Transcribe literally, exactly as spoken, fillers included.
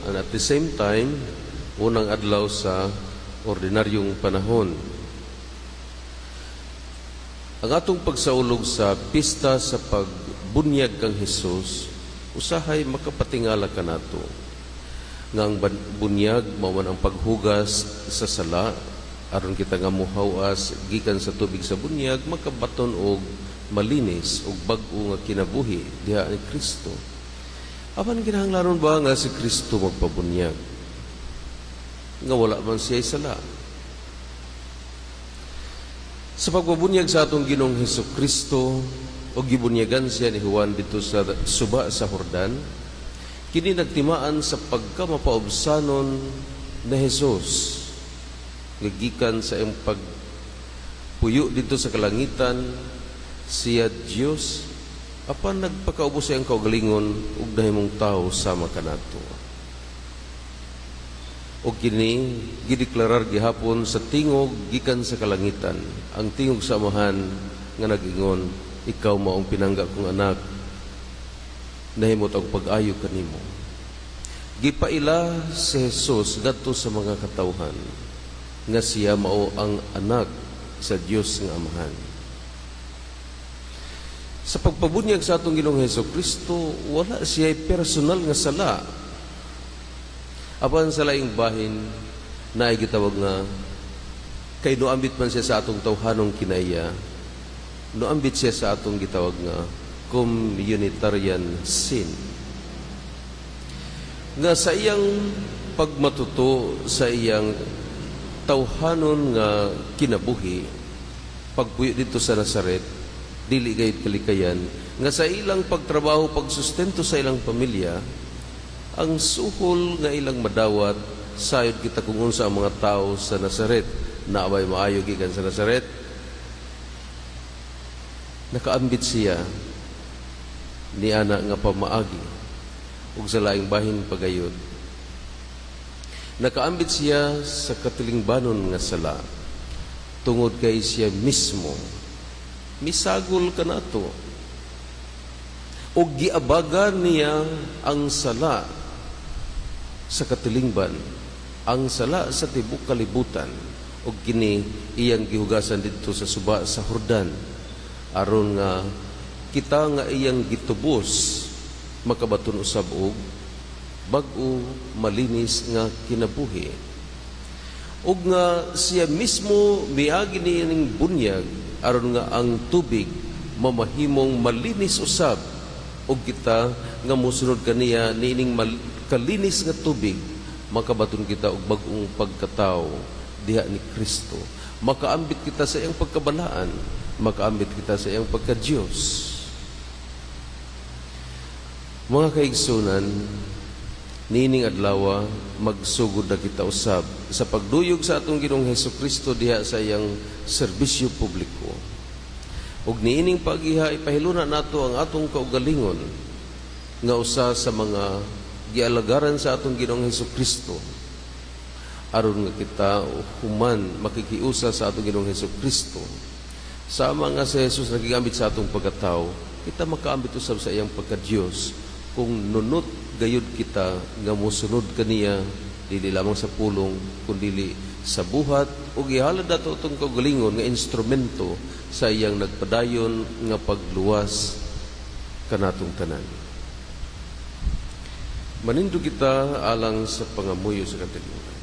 and at the same time unang adlaw sa ordinaryong panahon. Ang atong pagsaulog sa pista sa pagbunyag kang Hesus usahay makapatingala kanato nga ang bunyag mao man ang paghugas sa sala aron kita nga muhawas gikan sa tubig sa bunyag makabaton og malinis ug bag-o nga kinabuhi diha ni Kristo. Apan kinahanglaron ba nga si Kristo magpabunyag nga wala man siya sala? Sa pagpabunyag sa atong Ginoong Hesukristo o gibunyagan siya ni Juan dito sa suba sa Jordan, kini nagtimaan sa pagkamapaubsanon na Jesus gikan sa iyang pagpuyo dito sa kalangitan siya Dios apan nagpakaubos sa iyang kaugalingon ug nahimong tao sama kanato. O kini gideklarar gihapon sa tingog gikan sa kalangitan ang tingog sa amahan nga nag-ingon, ikaw maong pinangga kong anak, nahimot ang pag-ayo kanimo. Gipaila si Jesus ngadto sa mga katawhan nga siya mao ang anak sa Dios nga amahan. Sa pagpabunyag sa atong Ginoong Hesukristo, wala siya personal nga sala. Apan sa laing bahin na ay gitawag nga kay noambit man siya sa atong tawhanong kinaiya, noambit siya sa atong gitawag nga communitarian sin. Nga sa iyang pagmatuto sa iyang tawhanon nga kinabuhi, pagpuyo dito sa Nazaret, dili gayud kalikayan, nga sa ilang pagtrabaho, pagsustento sa ilang pamilya, ang suhol nga ilang madawat, sayod kita kung unsa ang mga tao sa Nazaret, na abay maayo gikan sa Nazaret, nakaambit siya ni ana nga pamaagi ug sa laing bahin pagayod. Nakaambit siya sa katilingbanon nga sala tungod kay siya mismo misagol kanato ug giabagan niya ang sala sa katilingban, ang sala sa tibok kalibutan, ug kini iyang gihugasan dito sa suba sa Jordan aron nga kita nga iyang gitubos makabaton usab og bag-o malinis nga kinabuhi. Ug nga siya mismo miagi nining bunyag aron nga ang tubig mamahimong malinis usab ug kita nga mosunod kaniya niining kalinis nga tubig makabaton kita og bag-ong pagkatao diha ni Kristo. Makaambit kita sa iyang pagkabalaan, makaambit kita sa iyang pagka-Diyos. Mga kaigsunan, nining adlaw magsugod na kita usab sa pagduyog sa atong Ginoong Hesukristo diha sa iyang serbisyo publiko. Ug niining pag-iha ipahiluna nato ang atong kaugalingon nga usa sa mga gialagaran sa atong Ginoong Hesukristo aron nga kita human makikiusa sa atong Ginoong Hesukristo. Sama nga si Jesus nagigamit sa atong pagkatao, kita makaambit usab sa iyang pagka-Dios kung nunot gayud kita nga mosunod kaniya dili lamang sa pulong kundi sa buhat ug ihalad nato itong kaugalingon nga instrumento sa iyang nagpadayon nga pagluwas kanatong tanan. Manindo kita alang sa pangamuyo sa katilingan.